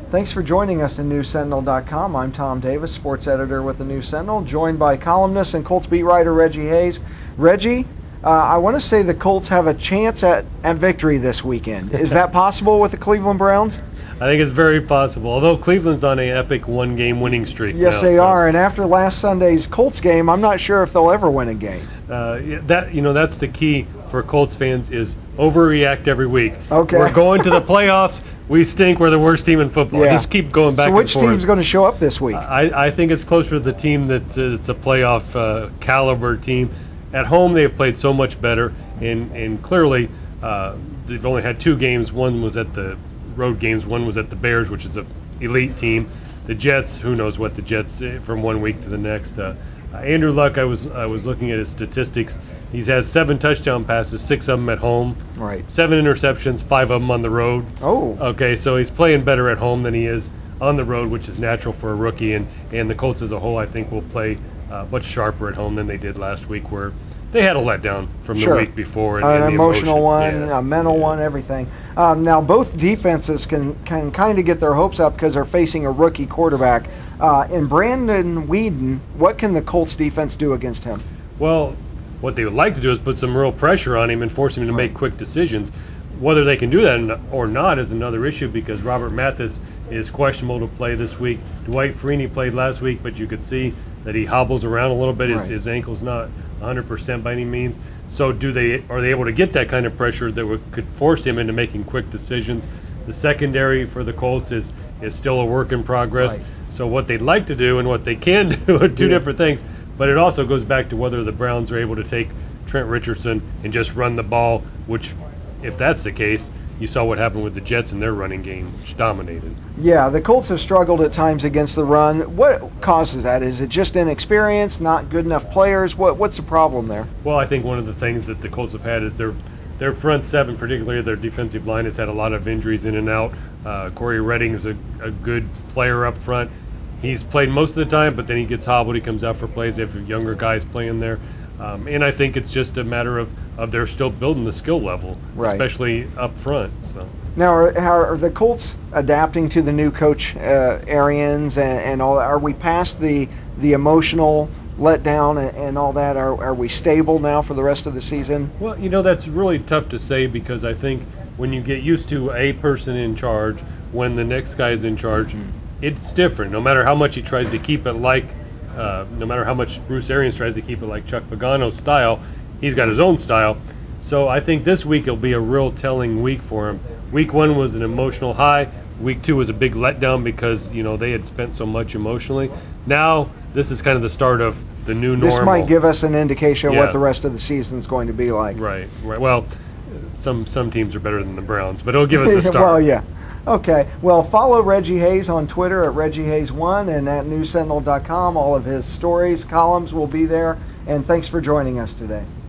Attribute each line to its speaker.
Speaker 1: Thanks for joining us in News-Sentinel.com. I'm Tom Davis, sports editor with the News-Sentinel, joined by columnist and Colts beat writer Reggie Hayes. Reggie, I want to say the Colts have a chance at victory this weekend. Is that possible with the Cleveland Browns?
Speaker 2: I think it's very possible, although Cleveland's on an epic one-game winning streak.
Speaker 1: Yes, they are, and after last Sunday's Colts game, I'm not sure if they'll ever win a game.
Speaker 2: That's the key for Colts fans is overreact every week.
Speaker 1: Okay.
Speaker 2: We're going to the playoffs. We stink. We're the worst team in football.
Speaker 1: Yeah.
Speaker 2: Just keep going back and forth.
Speaker 1: So which team's going to show up this week?
Speaker 2: I think it's closer to the team that's it's a playoff caliber team. At home, they've played so much better, and clearly they've only had 2 games. One was at the road games. One was at the Bears, which is an elite team. The Jets, who knows what the Jets from one week to the next. Andrew Luck, I was looking at his statistics. He's had 7 touchdown passes, 6 of them at home.
Speaker 1: Right.
Speaker 2: 7 interceptions, 5 of them on the road.
Speaker 1: Oh.
Speaker 2: Okay, so he's playing better at home than he is on the road, which is natural for a rookie. And the Colts as a whole, I think, will play much sharper at home than they did last week, where they had a letdown from the week before.
Speaker 1: And an emotional one, a mental one, everything. Now, both defenses can kind of get their hopes up because they're facing a rookie quarterback. In Brandon Weeden, what can the Colts defense do against him?
Speaker 2: Well, what they would like to do is put some real pressure on him and force him to make quick decisions. Whether they can do that or not is another issue, because Robert Mathis is questionable to play this week. Dwight Freeney played last week, but you could see that he hobbles around a little bit. His ankle's not 100% by any means. So are they able to get that kind of pressure that could force him into making quick decisions? The secondary for the Colts is still a work in progress.
Speaker 1: Right.
Speaker 2: So what they'd like to do and what they can do are two different things. But it also goes back to whether the Browns are able to take Trent Richardson and just run the ball, which, if that's the case, you saw what happened with the Jets in their running game, which dominated.
Speaker 1: Yeah, the Colts have struggled at times against the run. What causes that? Is it just inexperience, not good enough players? What's the problem there?
Speaker 2: Well, I think one of the things that the Colts have had is their front seven, particularly their defensive line, has had a lot of injuries in and out. Corey Redding's a good player up front. He's played most of the time, but then he gets hobbled. He comes out for plays. They have younger guys playing there. And I think it's just a matter of they're still building the skill level, especially up front. So.
Speaker 1: Now, are the Colts adapting to the new coach, Arians, and all that? Are we past the emotional letdown and all that? Are we stable now for the rest of the season?
Speaker 2: Well, that's really tough to say, because I think when you get used to a person in charge, when the next guy is in charge, it's different. No matter how much he tries to keep it like, no matter how much Bruce Arians tries to keep it like Chuck Pagano's style, he's got his own style. So I think this week will be a real telling week for him. Week 1 was an emotional high. Week 2 was a big letdown because, they had spent so much emotionally. Now, this is kind of the start of the new normal.
Speaker 1: This might give us an indication of what the rest of the season is going to be like.
Speaker 2: Right. Well, some teams are better than the Browns, but it'll give us a start.
Speaker 1: Well, yeah. Okay. Well, follow Reggie Hayes on Twitter at ReggieHayes1 and at News-Sentinel.com. All of his stories, columns will be there. And thanks for joining us today.